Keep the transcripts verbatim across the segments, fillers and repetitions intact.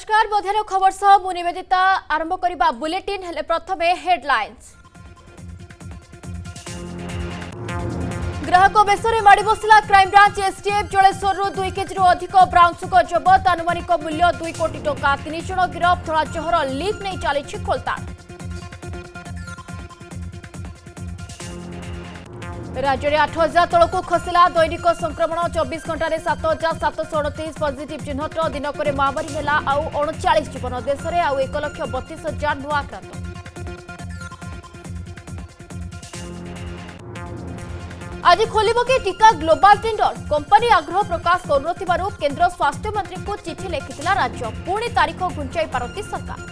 नमस्कार मध्याह्न खबर सह मु निवेदिता आरंभ करबा बुलेटिन हेले प्रथमे हेडलाइंस। ग्राहक बेसरे माड़ी बसला क्राइमब्रांच एसटीएफ जलेश्वर दुई केजी अधिक ब्राउन सुगर जबत आनुमानिक मूल्य दुई कोटी टंका तीन जन गिरफ धलाजहर लिक नहीं चली खोलताड़। राज्य में आठ हजार तलक खसला दैनिक संक्रमण चौबीस घंटे सात हजार सातश अड़तीस पॉजिटिव चिन्हट दिनक महामारी है आउ अड़चाश जीवन देश में आउ एक लक्ष बतीस हजार नुआ आक्रांत। आज खोल कि टीका ग्लोबाल टेंडर कंपनी आग्रह प्रकाश करू केन्द्र स्वास्थ्य मंत्री को चिठी लिखिथिला राज्य पुणी तारीख घुंचाई पारती सरकार।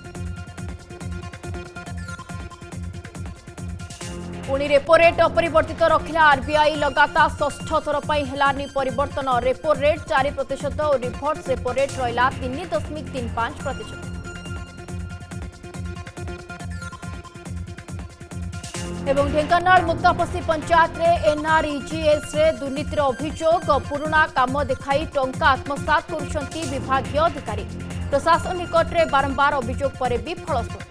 पुणी रेपो रेट अपरिवर्तित रखिला आरबीआई लगातार षष्ठ थर पर हेलानी परिवर्तन रेपो रेट चार प्रतिशत और रिभर्स रेपो रेट रहा तीन दशमिक तीन पांच प्रतिशत। एवं ढेंकानाल मुक्तापसी पंचायत रे एनआरईजीएस रे दुर्नीतिर अभियोग पुराना काम देखाई टंका आत्मसात करुछंती विभागीय अधिकारी प्रशासन निकट रे बारंबार अभियोग पर भी फलस्वरूप।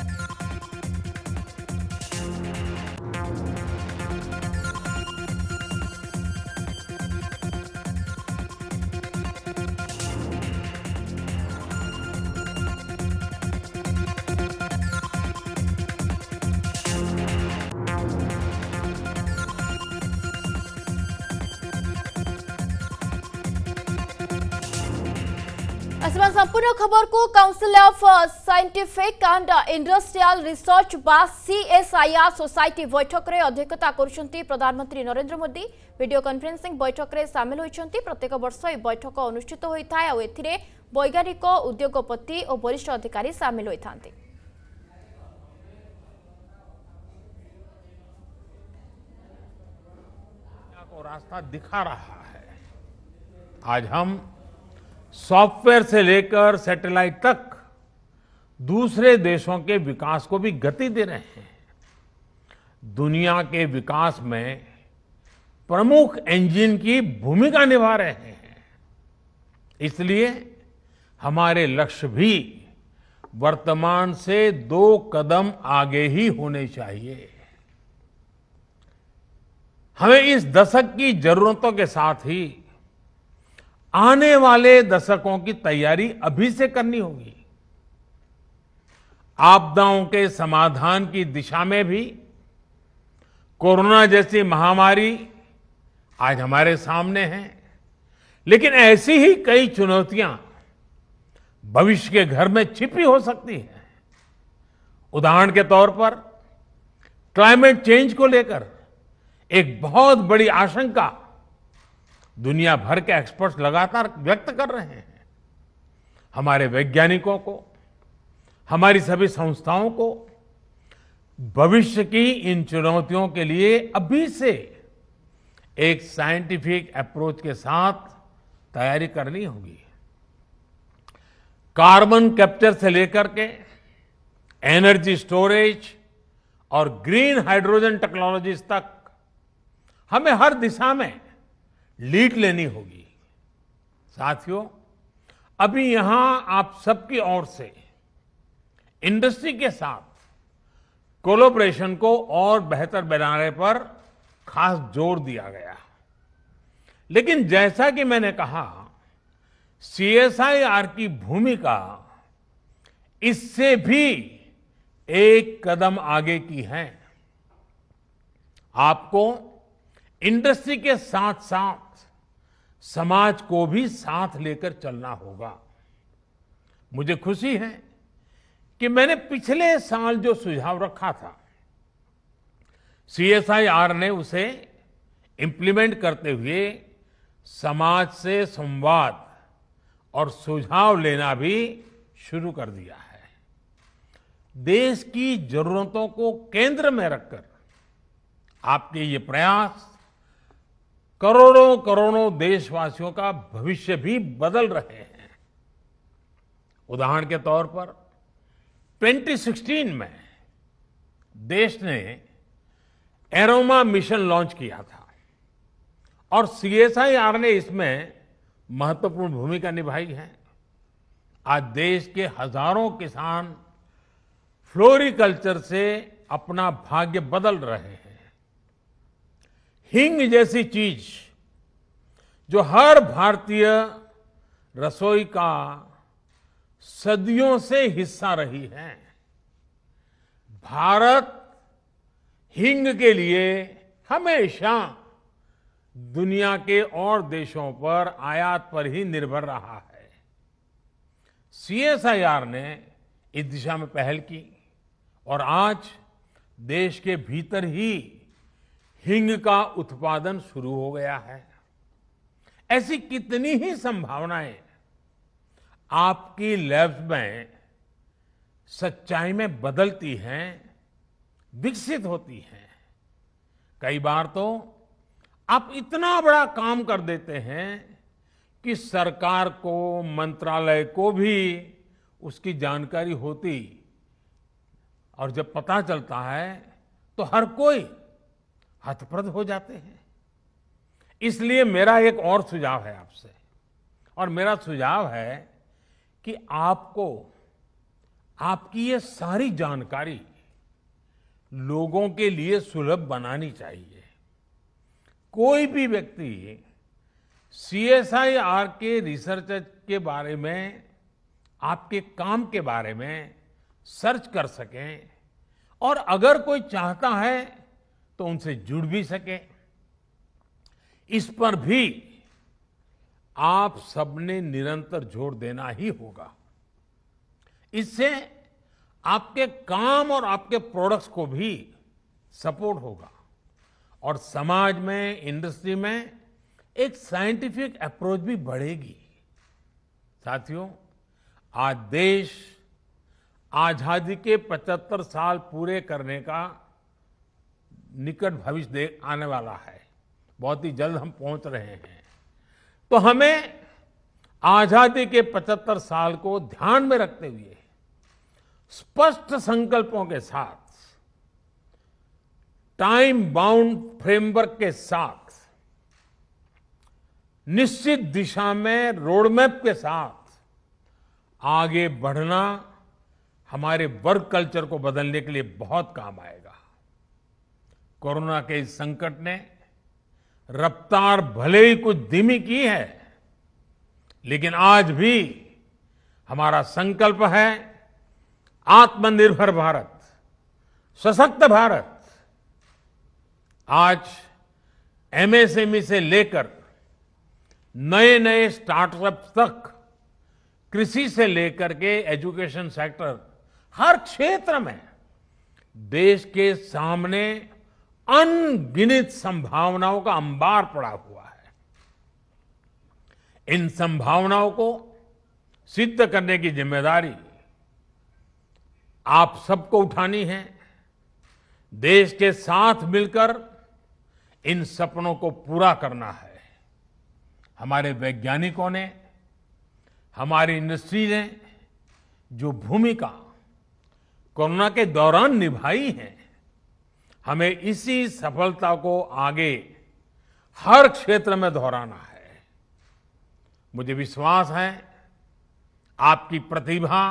संपूर्ण खबर को council of scientific and industrial research बा सीएसआईआर सोसाइटी बैठक रे अध्यक्षता करुछंती प्रधानमंत्री नरेंद्र मोदी। वीडियो कॉन्फ्रेंसिंग बैठक रे शामिल होइछंती। प्रत्येक वर्ष ए बैठक अनुष्ठित होइथाय आ एथिरे वैज्ञानिक उद्योगपति और वरिष्ठ अधिकारी शामिल होइथांती। को रास्ता दिखा रहा है। आज हम सॉफ्टवेयर से लेकर सैटेलाइट तक दूसरे देशों के विकास को भी गति दे रहे हैं। दुनिया के विकास में प्रमुख इंजन की भूमिका निभा रहे हैं। इसलिए हमारे लक्ष्य भी वर्तमान से दो कदम आगे ही होने चाहिए। हमें इस दशक की जरूरतों के साथ ही आने वाले दशकों की तैयारी अभी से करनी होगी। आपदाओं के समाधान की दिशा में भी कोरोना जैसी महामारी आज हमारे सामने है, लेकिन ऐसी ही कई चुनौतियां भविष्य के घर में छिपी हो सकती हैं। उदाहरण के तौर पर क्लाइमेट चेंज को लेकर एक बहुत बड़ी आशंका दुनिया भर के एक्सपर्ट्स लगातार व्यक्त कर रहे हैं। हमारे वैज्ञानिकों को, हमारी सभी संस्थाओं को भविष्य की इन चुनौतियों के लिए अभी से एक साइंटिफिक अप्रोच के साथ तैयारी करनी होगी। कार्बन कैप्चर से लेकर के एनर्जी स्टोरेज और ग्रीन हाइड्रोजन टेक्नोलॉजीज तक हमें हर दिशा में लीड लेनी होगी। साथियों, अभी यहां आप सबकी ओर से इंडस्ट्री के साथ कोलैबोरेशन को और बेहतर बनाने पर खास जोर दिया गया। लेकिन जैसा कि मैंने कहा, सीएसआईआर की भूमिका इससे भी एक कदम आगे की है। आपको इंडस्ट्री के साथ साथ समाज को भी साथ लेकर चलना होगा। मुझे खुशी है कि मैंने पिछले साल जो सुझाव रखा था, सीएसआईआर ने उसे इंप्लीमेंट करते हुए समाज से संवाद और सुझाव लेना भी शुरू कर दिया है। देश की जरूरतों को केंद्र में रखकर आपके ये प्रयास करोड़ों करोड़ों देशवासियों का भविष्य भी बदल रहे हैं। उदाहरण के तौर पर दो हज़ार सोलह में देश ने एरोमा मिशन लॉन्च किया था और सीएसआईआर ने इसमें महत्वपूर्ण भूमिका निभाई है। आज देश के हजारों किसान फ्लोरिकल्चर से अपना भाग्य बदल रहे हैं। हींग जैसी चीज जो हर भारतीय रसोई का सदियों से हिस्सा रही है, भारत हींग के लिए हमेशा दुनिया के और देशों पर आयात पर ही निर्भर रहा है। सीएसआईआर ने इस दिशा में पहल की और आज देश के भीतर ही हींग का उत्पादन शुरू हो गया है। ऐसी कितनी ही संभावनाएं आपकी लैब्स में सच्चाई में बदलती हैं, विकसित होती हैं। कई बार तो आप इतना बड़ा काम कर देते हैं कि सरकार को, मंत्रालय को भी उसकी जानकारी होती, और जब पता चलता है तो हर कोई हतप्रभ हो जाते हैं। इसलिए मेरा एक और सुझाव है आपसे, और मेरा सुझाव है कि आपको आपकी ये सारी जानकारी लोगों के लिए सुलभ बनानी चाहिए। कोई भी व्यक्ति सीएसआईआर के रिसर्च के बारे में, आपके काम के बारे में सर्च कर सकें, और अगर कोई चाहता है तो उनसे जुड़ भी सके। इस पर भी आप सबने निरंतर जोर देना ही होगा। इससे आपके काम और आपके प्रोडक्ट्स को भी सपोर्ट होगा और समाज में, इंडस्ट्री में एक साइंटिफिक अप्रोच भी बढ़ेगी। साथियों, आज देश आजादी के पचहत्तर साल पूरे करने का निकट भविष्य दे आने वाला है। बहुत ही जल्द हम पहुंच रहे हैं। तो हमें आजादी के पचहत्तर साल को ध्यान में रखते हुए स्पष्ट संकल्पों के साथ, टाइम बाउंड फ्रेमवर्क के साथ, निश्चित दिशा में रोडमैप के साथ आगे बढ़ना हमारे वर्क कल्चर को बदलने के लिए बहुत काम आएगा। कोरोना के इस संकट ने रफ्तार भले ही कुछ धीमी की है, लेकिन आज भी हमारा संकल्प है आत्मनिर्भर भारत, सशक्त भारत। आज एमएसएमई से लेकर नए नए स्टार्टअप तक, कृषि से लेकर के एजुकेशन सेक्टर, हर क्षेत्र में देश के सामने अनगिनत संभावनाओं का अंबार पड़ा हुआ है। इन संभावनाओं को सिद्ध करने की जिम्मेदारी आप सबको उठानी है। देश के साथ मिलकर इन सपनों को पूरा करना है। हमारे वैज्ञानिकों ने, हमारी इंडस्ट्री ने जो भूमिका कोरोना के दौरान निभाई है, हमें इसी सफलता को आगे हर क्षेत्र में दोहराना है। मुझे विश्वास है आपकी प्रतिभा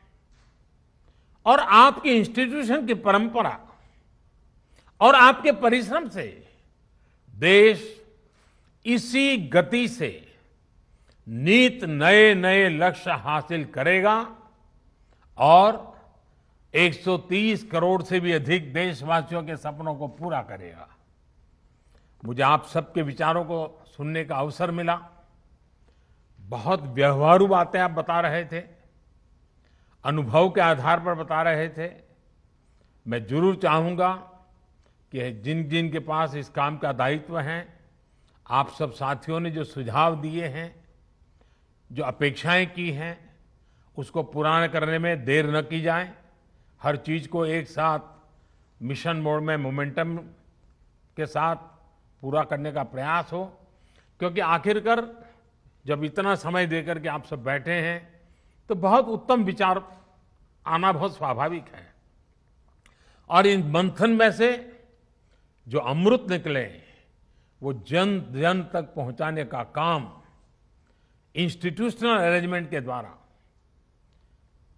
और आपकी इंस्टीट्यूशन की परंपरा और आपके परिश्रम से देश इसी गति से नित नए नए लक्ष्य हासिल करेगा और एक सौ तीस करोड़ से भी अधिक देशवासियों के सपनों को पूरा करेगा। मुझे आप सबके विचारों को सुनने का अवसर मिला। बहुत व्यवहारू बातें आप बता रहे थे, अनुभव के आधार पर बता रहे थे। मैं जरूर चाहूंगा कि जिन जिन के पास इस काम का दायित्व है, आप सब साथियों ने जो सुझाव दिए हैं, जो अपेक्षाएं की हैं, उसको पूरा करने में देर न की जाए। हर चीज को एक साथ मिशन मोड में मोमेंटम के साथ पूरा करने का प्रयास हो, क्योंकि आखिरकार जब इतना समय देकर के आप सब बैठे हैं तो बहुत उत्तम विचार आना बहुत स्वाभाविक है। और इन मंथन में से जो अमृत निकले वो जन जन तक पहुंचाने का काम इंस्टीट्यूशनल अरेंजमेंट के द्वारा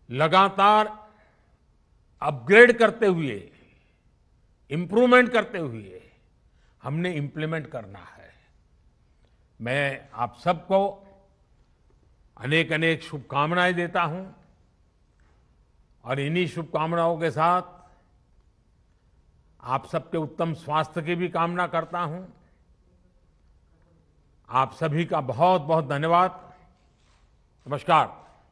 लगातार अपग्रेड करते हुए, इंप्रूवमेंट करते हुए हमने इंप्लीमेंट करना है। मैं आप सबको अनेक अनेक शुभकामनाएं देता हूं और इन्हीं शुभकामनाओं के साथ आप सबके उत्तम स्वास्थ्य की भी कामना करता हूं। आप सभी का बहुत बहुत धन्यवाद। नमस्कार।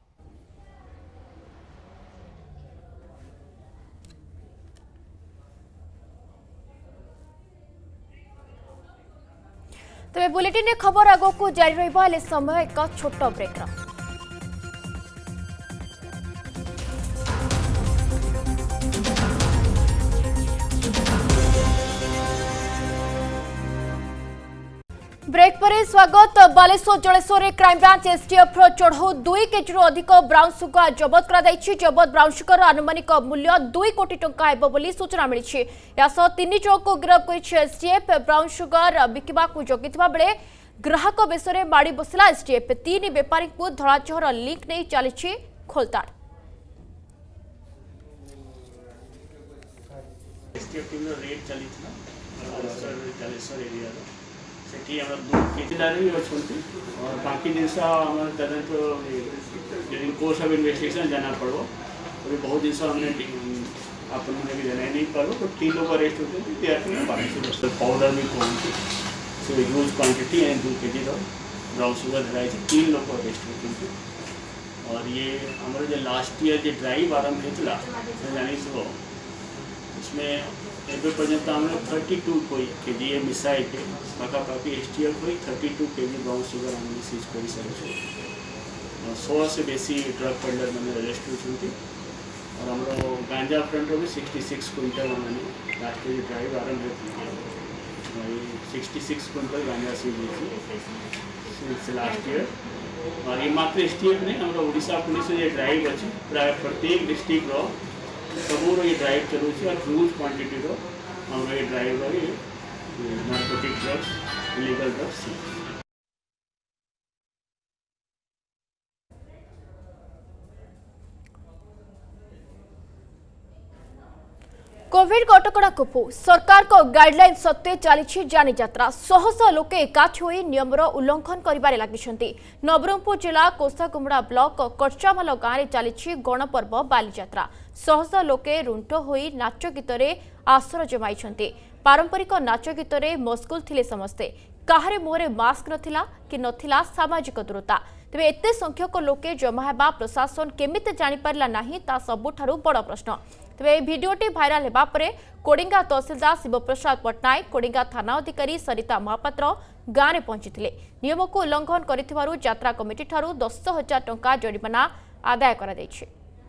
तेज बुलेटिन खबर आग को जारी रहा समय एक छोट ब्रेक। ब्रेक पर स्वागत। बालेश्वर जलेश्वर क्राइमब्रांच एसटीएफ चढ़ऊ दुई केजी अधिक ब्राउन सुगर जबत कर जबत ब्राउन सुगर आनुमानिक मूल्य दुई कोटी टंका हेब बोली सूचना मिली। यासह तीन जन को गिरफ्त कर एसटीएफ। ब्राउन सुगर बिकवा जगिता बेले ग्राहक बेश में माड़ी बसला एसटीएफ। तीन बेपारी को धड़ाचहर लिंक नहीं चली खोलताड़। सेठी आम दू केजिदार भी अच्छे और बाकी जिनस तदंत ड्यूरिंग कोर्स ऑफ इन्वेस्टिगेशन जाना पड़ो और बहुत जिनस हमने आपने भी जाना नहीं पारो तो तीन लोग अरेस्ट होते पाउडर भी कहते सो ह्यूज क्वांटिटी एंड दो केजी ब्राउन सुगर धराई तीन लोग अरेस्ट होते। और ये हमारे जो लास्ट ईयर जो ड्राइव आरंभ होता जानी सब उसमें एवं पर्यंत आम थर्टी टू कोई के जी मिसाई के पाखापाखि एस टी एफ कोई thirty two K G brown sugar आम सीज कर सारी सौ से बेसी ड्रग पेडलर मैंने अरेस्ट होती और हम गांजा फ्रंट भी सिक्सटी सिक्स क्विंटल मैंने लास्ट ईयर ड्राइव आरंभ होती sixty six quintal ganja seize होती लास्ट ईयर। और ये मात्र एस टी एफ नहीं हमारा ओडिशा पुलिस ये ड्राइव अच्छी प्राय प्रत्येक डिस्ट्रिक्ट सबूर ये ड्राइव चलू और ह्यूज क्वांटिटी हम ये drive narcotic drugs illegal drugs. Covid कटकड़ा कोपु सरकार को गाइडलाइन सत्ते चली जानी यात्रा। शह शह लोके एकाठी होई नियमर उल्लंघन करिबारे लागिछंती। नवरंगपुर जिला कोसागुमड़ा ब्लॉक कच्चामाल गाँव में चली गणपर्व बालीजात्रा। शह शह लोके रुंट होई नाच गीतरे आसर जमाइछंती। पारंपरिक नाच गीतरे मशगुल थिले समस्ते। काहारे मुहरे मास्क नथिला कि नथिला सामाजिक दूरता। तेबे एते संख्यक लोके जमा हेबा प्रशासन केमिते जानि पारला नाही ता सबुठारु बड़ प्रश्न। तेबे भिडियोटी भाइराल हेबा परे कोडिंगा तहसीलदार शिवप्रसाद पट्टनायक कोडिंगा थाना अधिकारी सरिता महापात्र गाँव में पहुंची नियम को उल्लंघन करिथिबारु यात्रा कमिटी ठारू दस हजार टंका जरिमाना आदाय करा दैछि।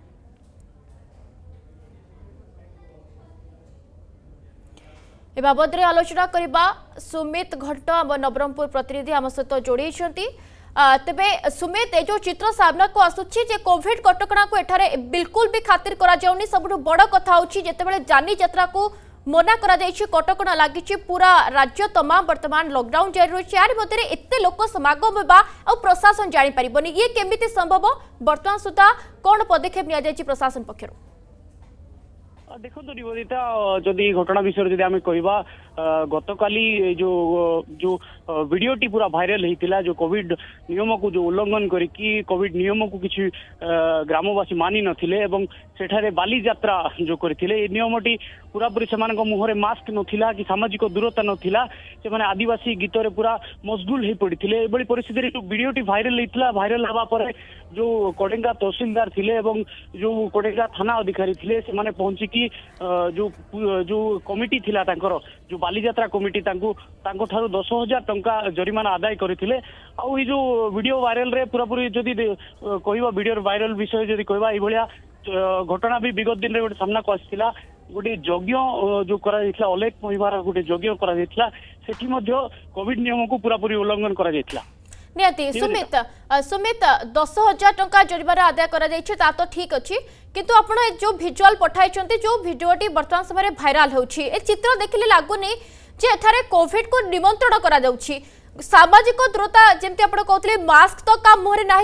ए बाबद रे आलोचना करबा सुमित घट्ट आम नवरंगपुर प्रतिनिधि आम सहित जोड़ी तेबे सुमित ए जो चित्र सामना को आसुछि जे कोविड कटकणा को एठारे बिल्कुल भी खातिर करा जाउनी। सबुठु बड़ कथा होछि जेतेबेले जानी यात्रा को मना करा जाइछि कटकणा लागिछि पूरा राज्य तमाम वर्तमान लॉकडाउन जारी रहिछि। यार मध्यरे एते लोक समागम बा आ प्रशासन जानि परिबनी ये केमिति संभव वर्तमान सुधा कोन पदक्षेप निया जाइछि प्रशासन पक्षरु? देखो निवेदिता जदि घटना विषय जदि आम कहवा गतकाली जो जो वीडियोटी पूरा भाइराल होता जो कोविड नियम को जो उल्लंघन करिकी कोविड नियम को किसी ग्रामवासी मानि नथिले एवं सेठारे बाली यात्रा जो करथिले ए नियमटी पूरा पूरी से मुहरे मास्क नथिला कि सामाजिक दूरता नथिला से माने आदिवासी गीत रे पूरा मशगुल हो पड़ते। एभली परिस्थिति जो वीडियोटी भाइराल होता भाइराल हवा पर जो कोडेंगा तहसीलदार थिले एवं जो कोडेंगा थाना अधिकारी थिले से माने पहुंचिकी जो जो कमिटी थिला तांकर जो बालीजात्रा कमिटी तांको तांको ठारू दस हजार टंका जरिमाना आदाय करथिले। आ ई जो वीडियो वायरल रे पूरा पूरी जदि कहवा वीडियो वायरल विषय जदि कहवा ई भलिया घटना भी विगत दिन रे गोटे सामना को आसिला। गोटे यज्ञ जो करा जायतिला अलेख महिमार गोटे यज्ञ करा जायतिला सेठी मध्ये कोविड नियम को पूरा पूरी उल्लंघन करा जायतिला। नियति सुमित सुमित दस हजार टंका जरिमाना आदाय करा जायछि ता तो ठीक अछि किंतु आपण जो विजुअल पठाइछन्ती जो वीडियोटी वर्तमान समय भाइराल होछि ए चित्र देखिले लागुनी जे एठारे कोविड को निमंत्रण करा जाउछि। सामाजिक दूरता जेमति आपण कहउतले मास्क तो काम मोहरे नाही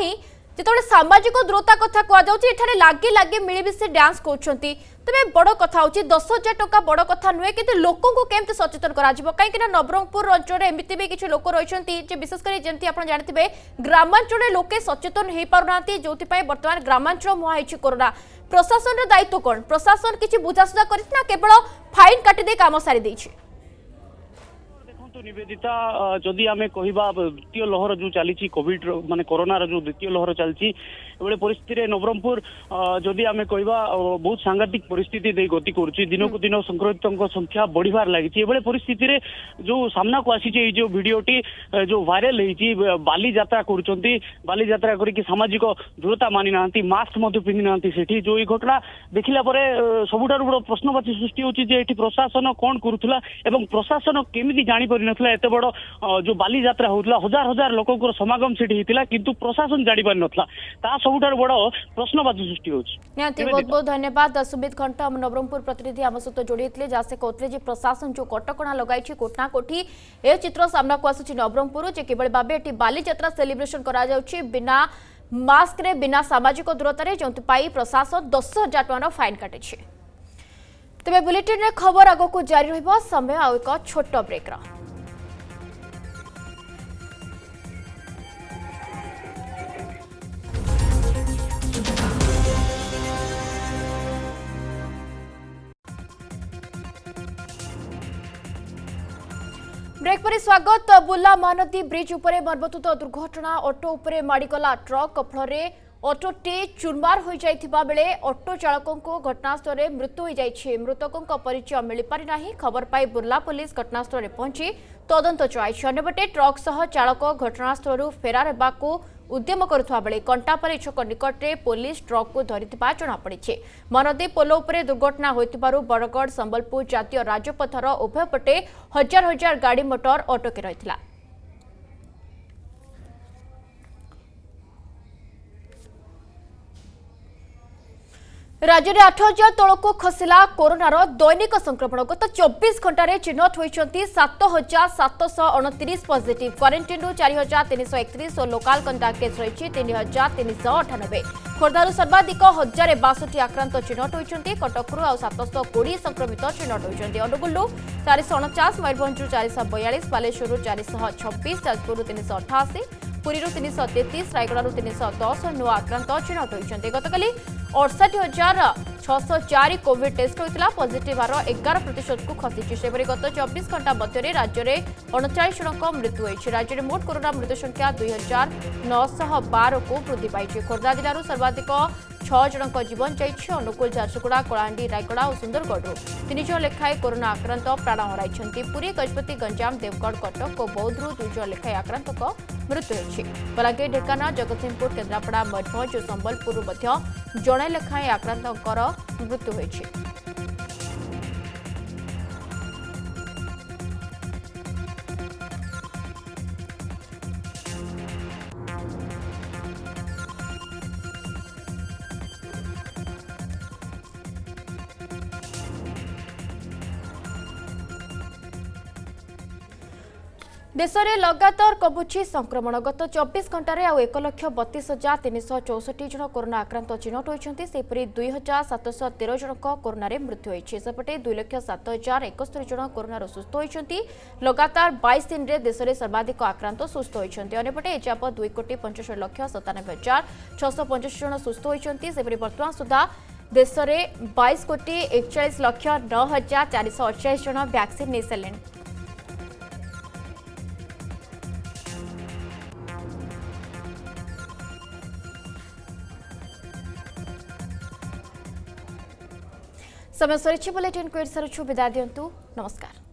जिते सामाजिक दूरता कथा कहुचे लगे लगे मिलमिशे डांस कहते तेरे बड़ कथा हूँ दस हजार टका बड़ कथा नुहे कि लोक केमती सचेतन कहीं नवरंगपुर अंचल एमती भी किसी लोक रही विशेषकर जमी आप जानते ग्रामांचल लोके सचेतन हो पारना जो बर्तमान ग्रामांचल मुहाई कोरोना प्रशासन दायित्व कौन प्रशासन किसी बुझासुझा कर केवल फाइन काटिदे काम सारी देछि निवेदिता जदि आम कह द्वितीय लहर जो चली कोविड माने कोरोनार जो द्वितीय लहर चलती परिस्थिति नवरंगपुर जदि आम कह बहुत सांघातिक परिस्थिति दे गति करुच्ची दिन को दिन संक्रमितों संख्या बढ़िबार लगी परिस्थिति जो सामना को आसी जो भिडटी जो भाइराल होती बाली यात्रा करुँच बाली यात्रा करके सामाजिक दूरता मानि ना मास्क पिंधि ना से जो ये घटना देखला सबुठार बड़ प्रश्नवाची सृष्टि होती प्रशासन कौन करुला प्रशासन केमी जापर नथिला एते बड़ जो बाली यात्रा होतला हजार हजार लोकंकर समागम सेठी हितिला किंतु प्रशासन जानि पार नथला ता सबुठार बड़ प्रश्नवाची सृष्टि होछि निहांती बहुत बहुत धन्यवाद सुमित घंटा हम नवरंगपुर प्रतिनिधि आम सहित जोड़ीले जासे कहते प्रशासन जो कटकणा लगाई कोठा कोठी ए चित्र सामना को आसुछि नवरंगपुर जे केवल भाबे एटी बाली यात्रा सेलिब्रेशन करा जाउछि बिना मास्क रे बिना सामाजिक दूरता रे जोंति पाई प्रशासन दस हजार टका फाइन काटिछि तेबे बुलेटिन रे खबर आगो को जारी रहइबो समय आ एक छोट ब्रेक रा ब्रेक पर स्वागत बुर्ला महानदी ब्रिज उपरे मर्मतुत दुर्घटना ऑटो उपरे माड़ीगला ट्रक फल ऑटोटी चुरमार हो जाइथिबा बेले ऑटो चालकों को घटनास्थल में मृत्यु हो जाइछि मृतकों परिचय मिल पारि नाही खबर पाई बुर्ला पुलिस घटनास्थल में पहुंची तदंत चलाइछि अन्यपटे ट्रक सह चालक घटनास्थल फेरार हेबाकू उद्यम करुवा बेले कंटापरी छक निकट में पुलिस ट्रक को धरिथिबा जଣାपड़ी महानदी पोल उपरे दुर्घटना होइतिबारु बरगढ़ संबलपुर जातीय राजपथर उभय पटे हजार हजार गाड़ी मोटर अटकी रहिथिला राज्य में आठ हजार तौक खसला कोरोनार दैनिक संक्रमण गत चौबीस घंटे चिन्हट होती सात हजार सातश अणतीस पॉजिटिव क्वारंटाइन चार हजार तीन सौ एकतीस और लोकाल कंटाक्ट केस रही तीन हजार तीन सौ अठानबे खोर्धार सर्वाधिक हजार बासठी आक्रांत चिन्हट होती कटकू आ सातश कोड़े संक्रमित चिन्हट होती अनुगुलू चार सौ अणचाश मयूरभंज चार सौ बयालीस बालेश्वर चार सौ छब्बीस जाजपुर तीन सौ अठाशी पुरी तीन सौ तेतीस रायगड़ तीन सौ दस नुआ आक्रांत चिन्हट होती गतकाली अड़सठ हजार छःश चार कोविड टेस्ट होता पॉजिटिव हार एगार प्रतिशत को खसी से गत चौबीस घंटा मध्य राज्य में अणचाश जनक मृत्यु होती राज्य में मोट कोरोना मृत्यु संख्या दुई हजार नौश बार को वृद्धि पाई खोर्धा जिलूर सर्वाधिक छह जनक जीवन जाइए अनुकूल झारसुगुड़ा कलाहांडी रायगड़ा और सुंदरगढ़ तीन जन लेखाएं कोरोना आक्रांत प्राण हराई पुरी गजपति गंजाम देवगढ़ कटक और बौद्धरू दुई जन लेखाएं आक्रांत मृत्यु होती बलांगीर ढेंकानाल जगतसिंहपुर केन्द्रापड़ा मयूरभंज और संबलपुर जड़े लेखाएं आक्रांतर मृत्यु होती देश में लगातार कमुची संक्रमण गत चौबीस घंटे आउ एक लक्ष बतीस हजार तीन सौ चौसठ जन कोरोना आक्रांत चिन्हट होती सेपरी दुई हजार सातश तेरह जनक कोरोना मृत्यु होती सेपटे दुई लक्ष सात हजार एकस्तरी जन कोरोना सुस्थ होती लगातार बाईस दिन में देश में सर्वाधिक आक्रांत सुस्थ होती अंपटे एजाप दुई कोटी पंचाश लक्ष सतानबे हजार छःश पंचाश जन सुस्थ होती सेपरी बर्तमान सुधा देश में बाईस कोटी एकचाश लक्ष नौ हजार चार सौ अड़चाश जन वैक्सीन नहीं सारे समय सरी बुलेटिन को विदा दिंतु नमस्कार।